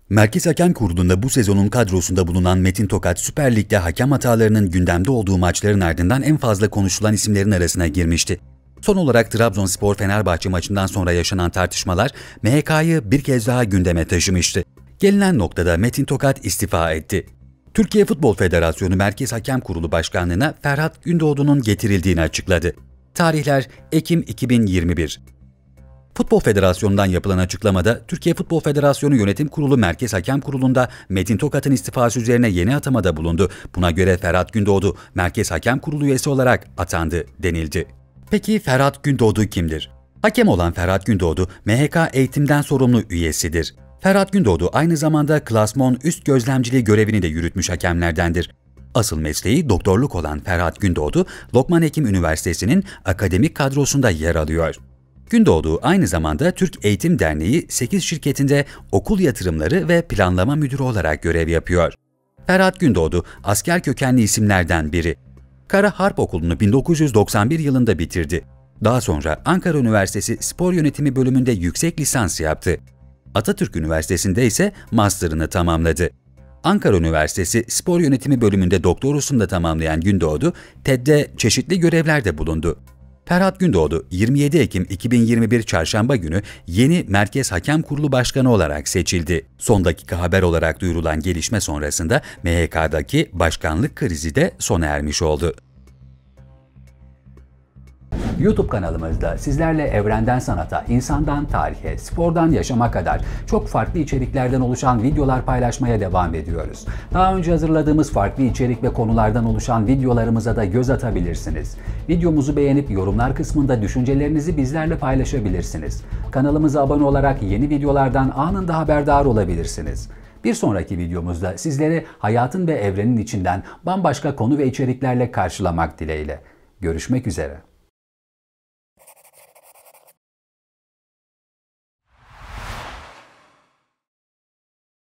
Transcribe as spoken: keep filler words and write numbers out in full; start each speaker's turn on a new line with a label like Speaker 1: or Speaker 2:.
Speaker 1: Merkez Hakem Kurulu'nda bu sezonun kadrosunda bulunan Metin Tokat, Süper Lig'de hakem hatalarının gündemde olduğu maçların ardından en fazla konuşulan isimlerin arasına girmişti. Son olarak Trabzonspor-Fenerbahçe maçından sonra yaşanan tartışmalar M H K'yı bir kez daha gündeme taşımıştı. Gelinen noktada Metin Tokat istifa etti. Türkiye Futbol Federasyonu Merkez Hakem Kurulu Başkanlığı'na Ferhat Gündoğdu'nun getirildiğini açıkladı. Tarihler Ekim iki bin yirmi bir. Futbol Federasyonu'ndan yapılan açıklamada, Türkiye Futbol Federasyonu Yönetim Kurulu Merkez Hakem Kurulu'nda Metin Tokat'ın istifası üzerine yeni atamada bulundu. Buna göre Ferhat Gündoğdu, Merkez Hakem Kurulu üyesi olarak atandı denildi. Peki Ferhat Gündoğdu kimdir? Hakem olan Ferhat Gündoğdu, M H K eğitimden sorumlu üyesidir. Ferhat Gündoğdu aynı zamanda klasmon üst gözlemciliği görevini de yürütmüş hakemlerdendir. Asıl mesleği doktorluk olan Ferhat Gündoğdu, Lokman Hekim Üniversitesi'nin akademik kadrosunda yer alıyor. Gündoğdu aynı zamanda Türk Eğitim Derneği sekiz şirketinde okul yatırımları ve planlama müdürü olarak görev yapıyor. Ferhat Gündoğdu, asker kökenli isimlerden biri. Kara Harp Okulu'nu bin dokuz yüz doksan bir yılında bitirdi. Daha sonra Ankara Üniversitesi Spor Yönetimi bölümünde yüksek lisans yaptı. Atatürk Üniversitesi'nde ise master'ını tamamladı. Ankara Üniversitesi Spor Yönetimi bölümünde doktorasını da tamamlayan Gündoğdu, T E D'de çeşitli görevlerde bulundu. Ferhat Gündoğdu, yirmi yedi Ekim iki bin yirmi bir Çarşamba günü yeni Merkez Hakem Kurulu Başkanı olarak seçildi. Son dakika haber olarak duyurulan gelişme sonrasında M H K'daki başkanlık krizi de sona ermiş oldu.
Speaker 2: YouTube kanalımızda sizlerle evrenden sanata, insandan tarihe, spordan yaşama kadar çok farklı içeriklerden oluşan videolar paylaşmaya devam ediyoruz. Daha önce hazırladığımız farklı içerik ve konulardan oluşan videolarımıza da göz atabilirsiniz. Videomuzu beğenip yorumlar kısmında düşüncelerinizi bizlerle paylaşabilirsiniz. Kanalımıza abone olarak yeni videolardan anında haberdar olabilirsiniz. Bir sonraki videomuzda sizleri hayatın ve evrenin içinden bambaşka konu ve içeriklerle karşılamak dileğiyle. Görüşmek üzere.